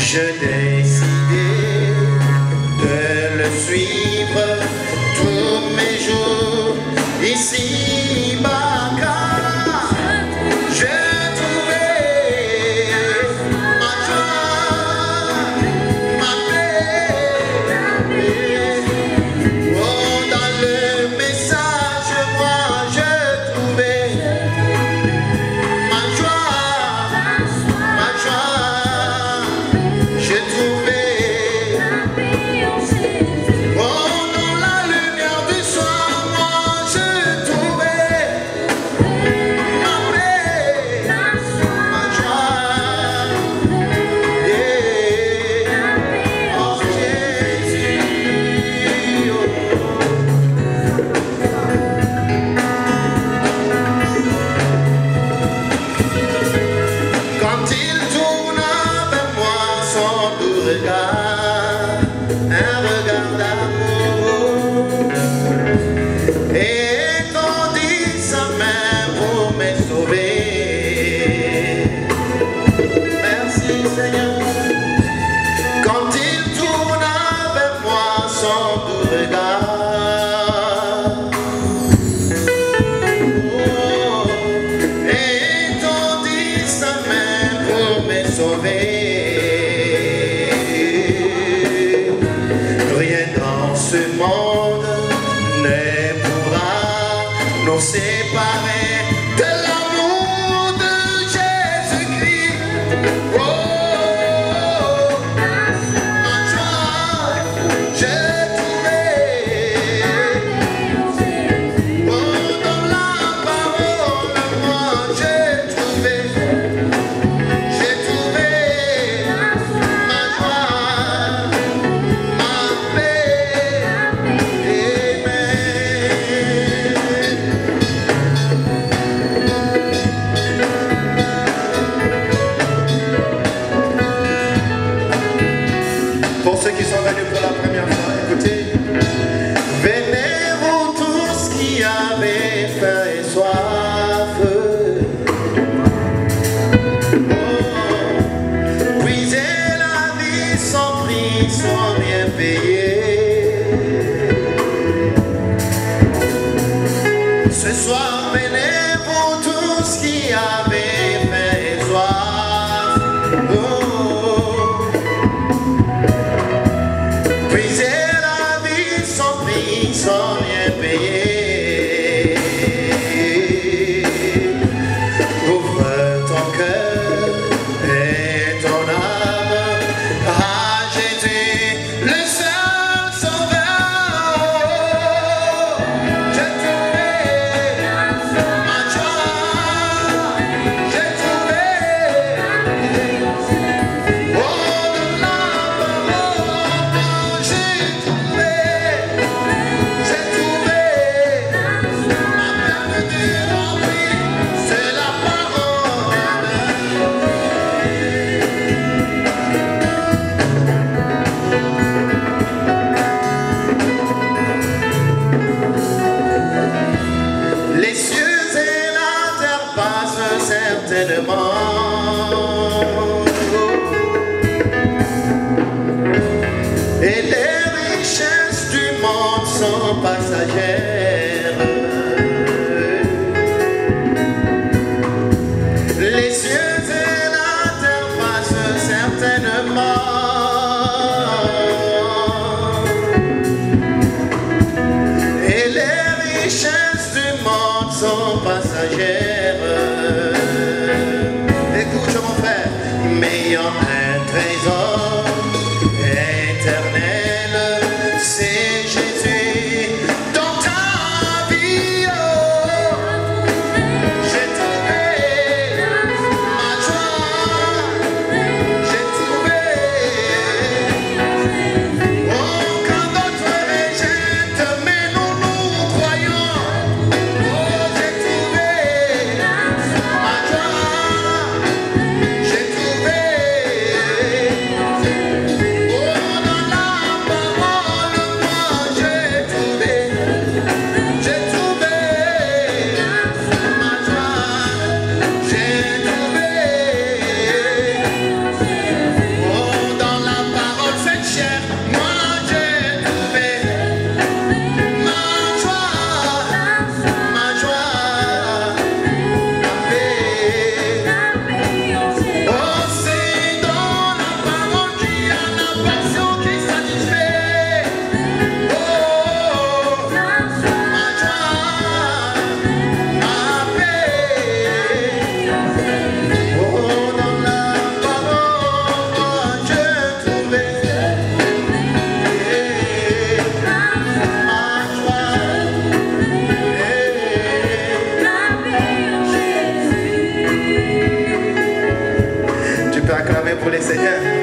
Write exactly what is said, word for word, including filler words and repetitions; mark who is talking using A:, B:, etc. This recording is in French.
A: J'ai décidé de le suivre tous mes jours ici-bas, car j'ai trouvé ma joie, ma paix. Oh, dans le message, moi j'ai trouvé ma joie, ma joie. J'ai trouvé, oh, dans la lumière du soir, moi j'ai trouvé ma paix, ma joie, yeah. Oh Jésus, oh. Quand il tourne vers moi son doux regard, un regard d'amour, et tendit sa main pour me sauver. Merci Seigneur. Quand il tourne vers moi son doux regard, oh, et tendit sa main pour me sauver. Rien dans ce monde ne pourra nous séparer de l'amour de Jésus-Christ. Oh, ma joie, j'ai trouvé. Oh, dans la parole, moi j'ai trouvé. J'ai trouvé ma joie, ma paix. Amen. Pour ceux qui sont venus pour la première fois, écoutez. Venez vous tous qui avez faim et soif. Oh, puisez la vie sans prix, sans rien payer. Ce soir, venez vous tous qui avez faim et soif. Oh, puisez la vie sans prix, sans rien payer. Ouvre ton cœur et ton âme à Jésus, le seul sauveur. J'ai trouvé ma joie, j'ai trouvé, oh, de la parole, j'ai trouvé, j'ai trouvé ma bienvenue remplie, c'est la parole. Les cieux et la terre passent certainement, et les richesses du monde sont passagères. Les cieux et la terre passent certainement, et les richesses du monde sont passagères. Écoute mon frère, mais il y a un trésor éternel, c'est Jésus dans ta vie. Oh, j'ai trouvé ma joie, j'ai trouvé pour le Seigneur.